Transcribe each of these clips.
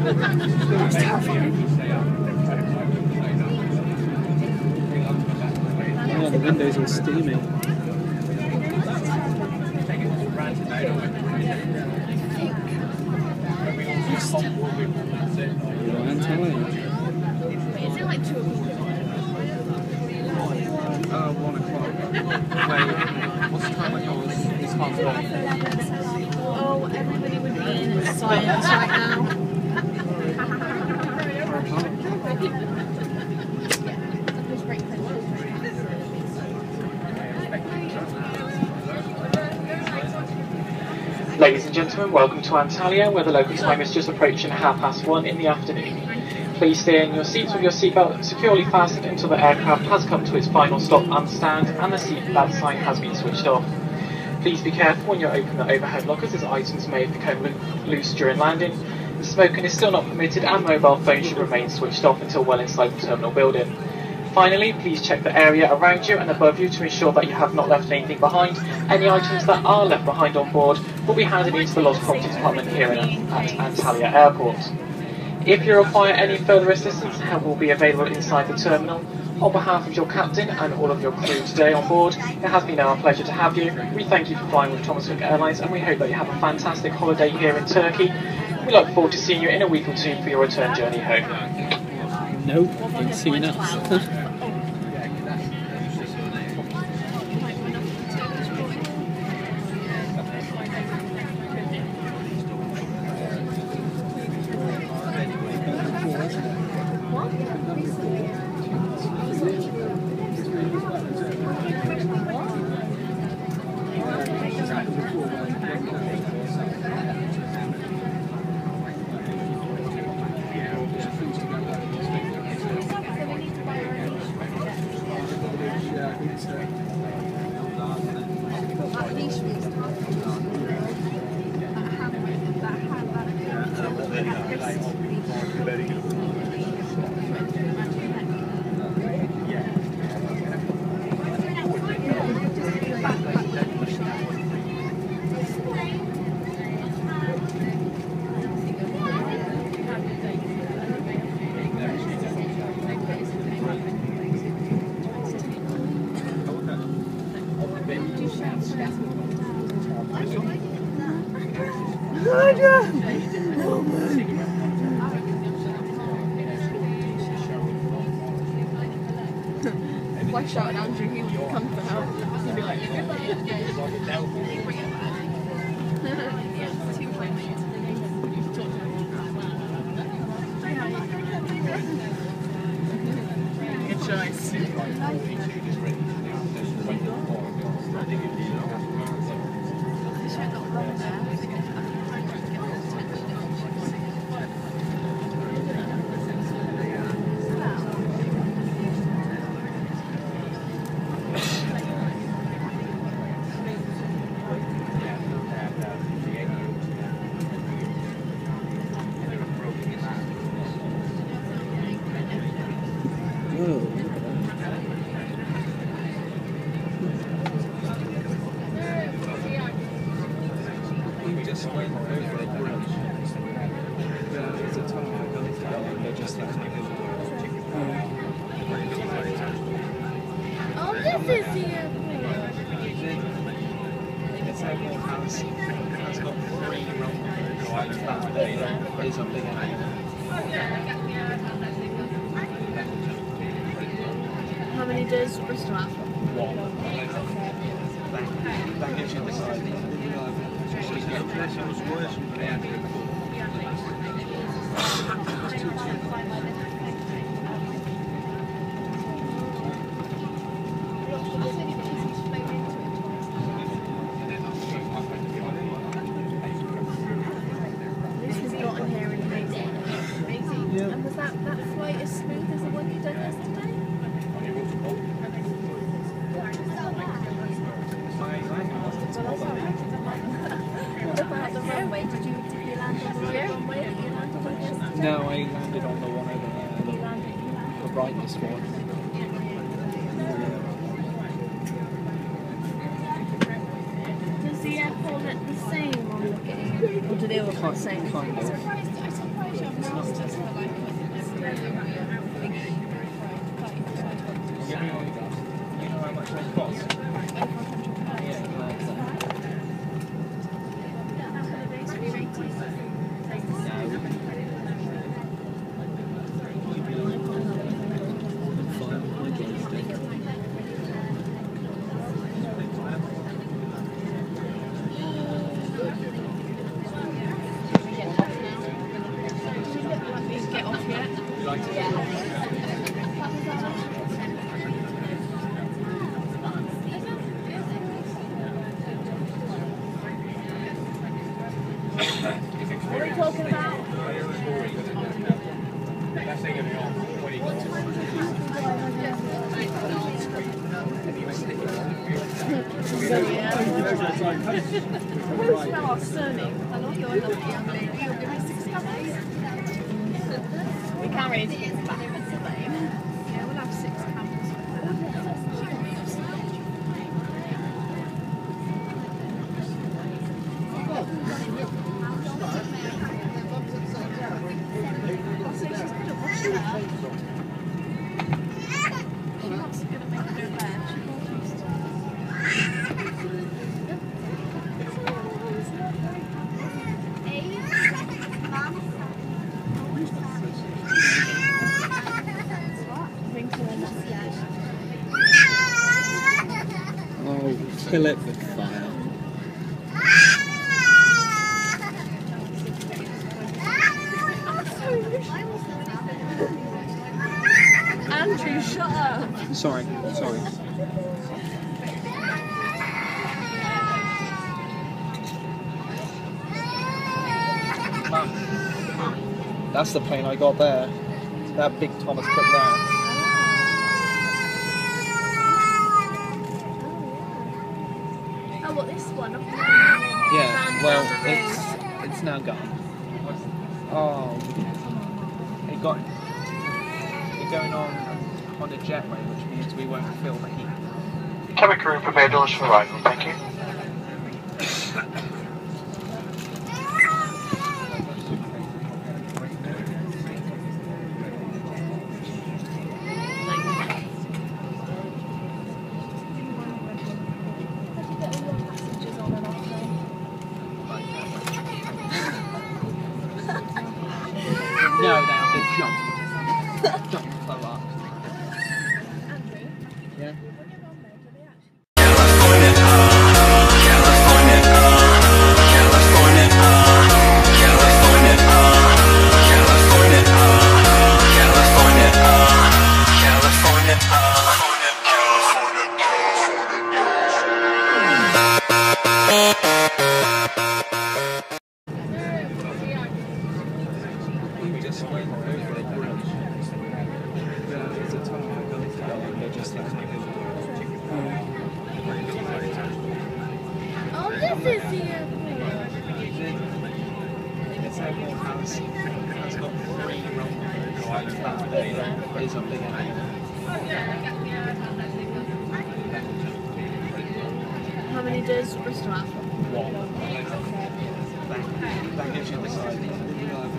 It's terrifying. Yeah, the windows are steamy. Is it like 2 o'clock? 1 o'clock. Wait, what's the time when yours is half 1? Oh, everybody would be in science right now. Ladies and gentlemen, welcome to Antalya, where the local time is just approaching 1:30 in the afternoon. Please stay in your seats with your seatbelt securely fastened until the aircraft has come to its final stop and stand and the seatbelt sign has been switched off. Please be careful when you open the overhead lockers, as items may become loose during landing. Smoking is still not permitted and mobile phones should remain switched off until well inside the terminal building. Finally, please check the area around you and above you to ensure that you have not left anything behind. Any items that are left behind on board will be handed into the Lost Property Department here at Antalya Airport. If you require any further assistance, help will be available inside the terminal. On behalf of your captain and all of your crew today on board, it has been our pleasure to have you. We thank you for flying with Thomas Cook Airlines and we hope that you have a fantastic holiday here in Turkey. We look forward to seeing you in a week or two for your return journey home. Nope, ain't seen us. If I shouted Andrew, he would come for help. He'd be like, good choice. Oh, this is the Has got 3 runways. That is a big How many does Bristol have? 1. That gives you the size. This has gotten here in amazing. Yeah. And was that flight as smooth as the one you done yesterday? What about the runway? Did you land on the right runway that you landed on yesterday? No, I landed on the one over there, the brightest one. Does the airport look the same on the game? Or do they all look the same? Kind of. You know how much they cost? What are we talking about? Who's smell our surname? I love your lovely young lady. You'll give me 6 covers. We can't really take it back into the lane. Yeah, we'll have 6 covers. Oh, kill it with fire. Andrew, shut up. Sorry. That's the plane I got there. That big Thomas put there. Oh, what, this one? Yeah, well, it's now gone. Oh, we're going on a jetway, which means we won't feel the heat. Cabin crew, prepare doors for arrival, thank you. No, they have to jump. Jump so up. Yeah. We just went over the bridge. There's a tunnel that goes down. They're just Oh, this is the airport. This airport has got 3 runways. That is a big airport. How many days does Bristol have? That gives you the size.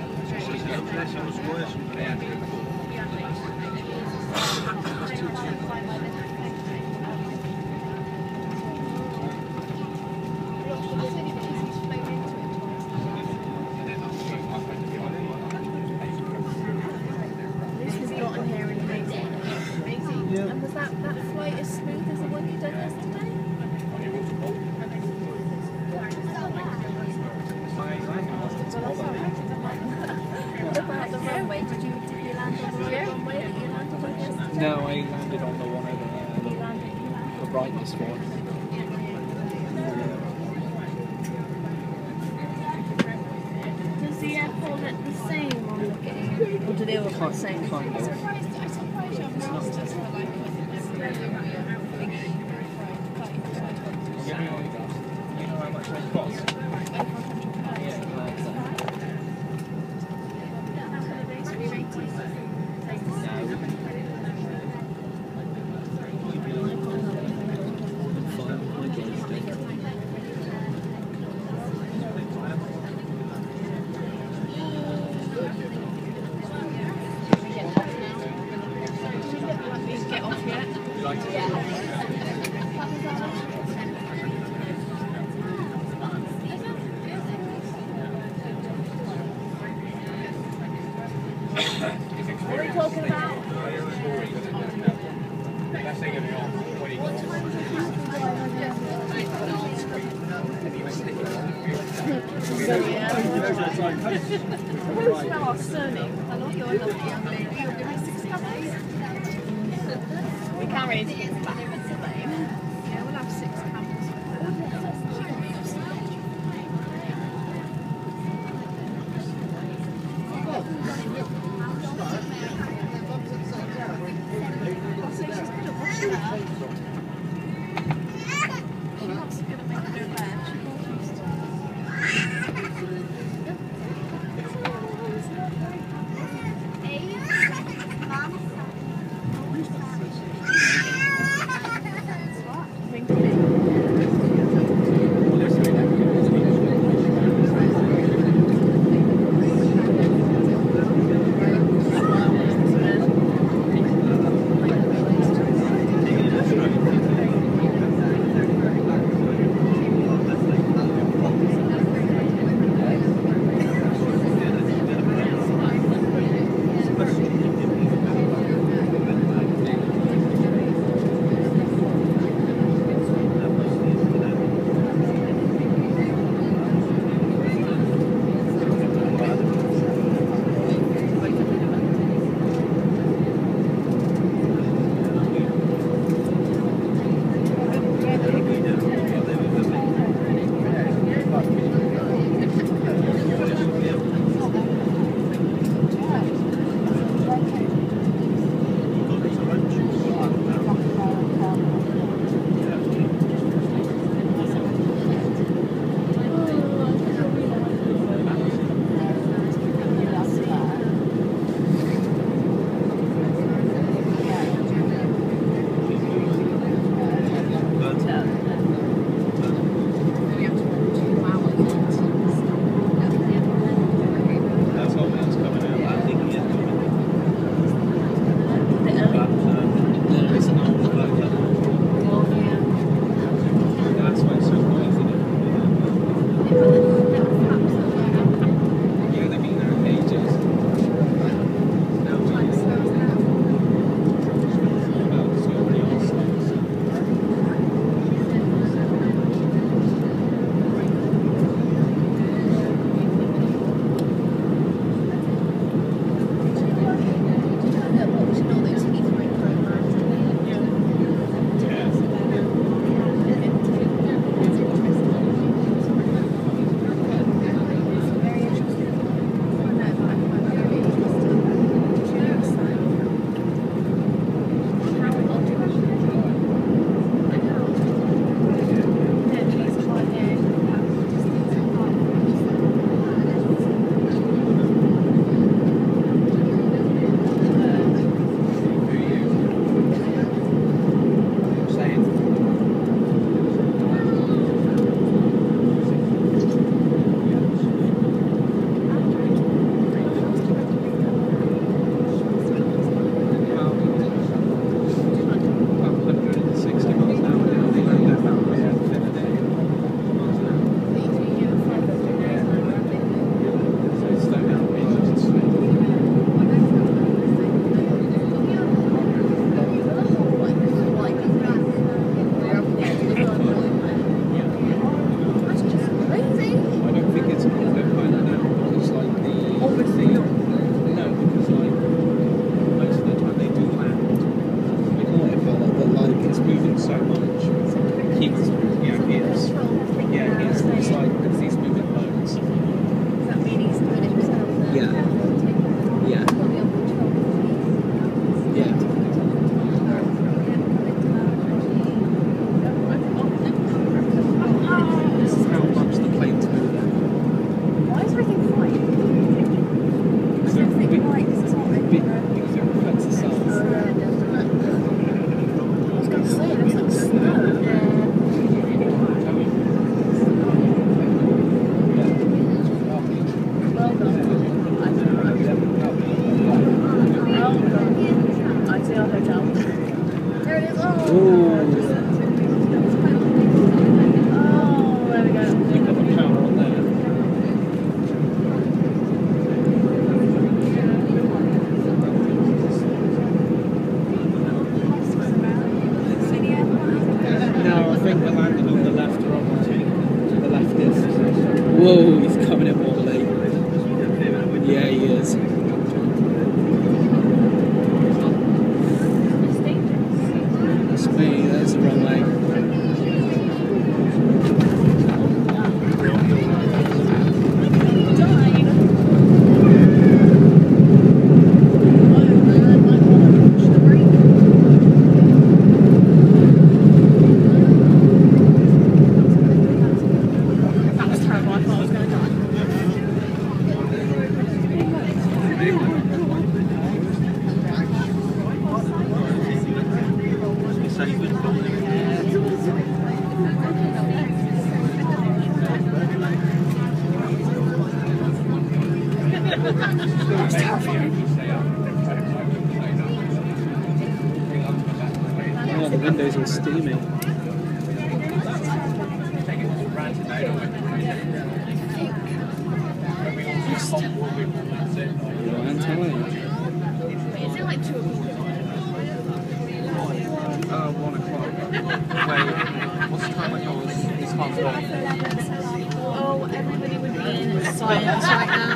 And was that flight as smooth as the one you done yesterday? What about the runway? Did you land on the right runway that you landed on yesterday? No, I landed on the one over there, the brightest one. Does the airport look the same on looking? Or do they all look the same? Kind of. I'm surprised you have masters for like You know how much they cost? What are we talking about? Who smell our surname? I know you're a lovely young lady. You'll give me 6 covers. We can't raise it back into the lane. Yeah, we'll have 6 covers. I'll say she's good at washing up. She wants to good at making her bed. She won't used to. Oh, the windows are steamy. I'm telling you. Is it like 2 o'clock? 1 o'clock. Wait, what's the time of yours? It's half 12. Oh, everybody would be in science right now.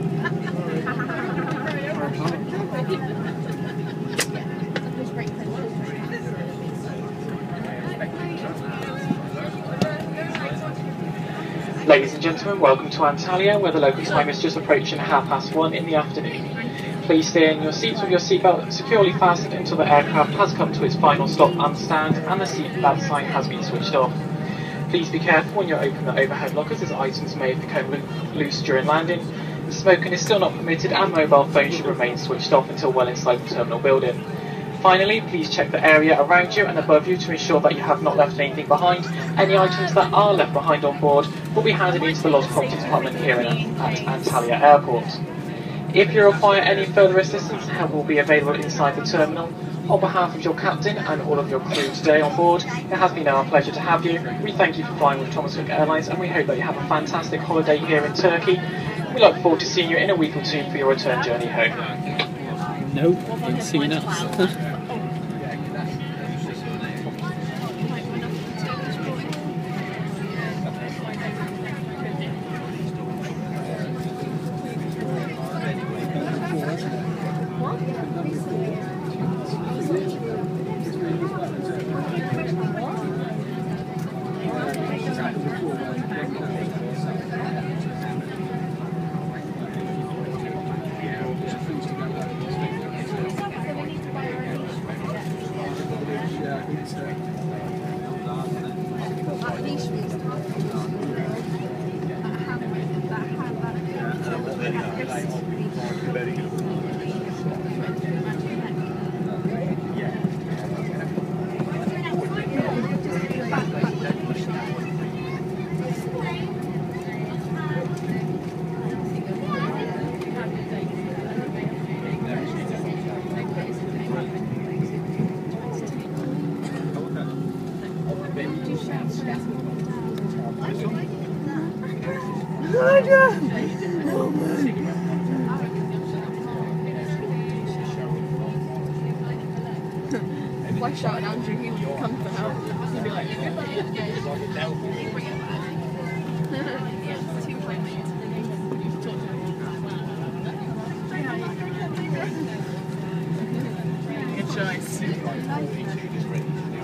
Ladies and gentlemen, welcome to Antalya, where the local time is just approaching 1:30 in the afternoon. Please stay in your seats with your seatbelt securely fastened until the aircraft has come to its final stop and stand and the seatbelt sign has been switched off. Please be careful when you open the overhead lockers, as items may become loose during landing. Smoking is still not permitted and mobile phones should remain switched off until well inside the terminal building. Finally, please check the area around you and above you to ensure that you have not left anything behind. Any items that are left behind on board will be handed into the Lost Property Department here at Antalya Airport. If you require any further assistance, help will be available inside the terminal. On behalf of your captain and all of your crew today on board, it has been our pleasure to have you. We thank you for flying with Thomas Cook Airlines and we hope that you have a fantastic holiday here in Turkey. We look forward to seeing you in a week or two for your return journey home. Nope, ain't seen us. If I shouted Andrew, he would come for help. He'd be like, good choice.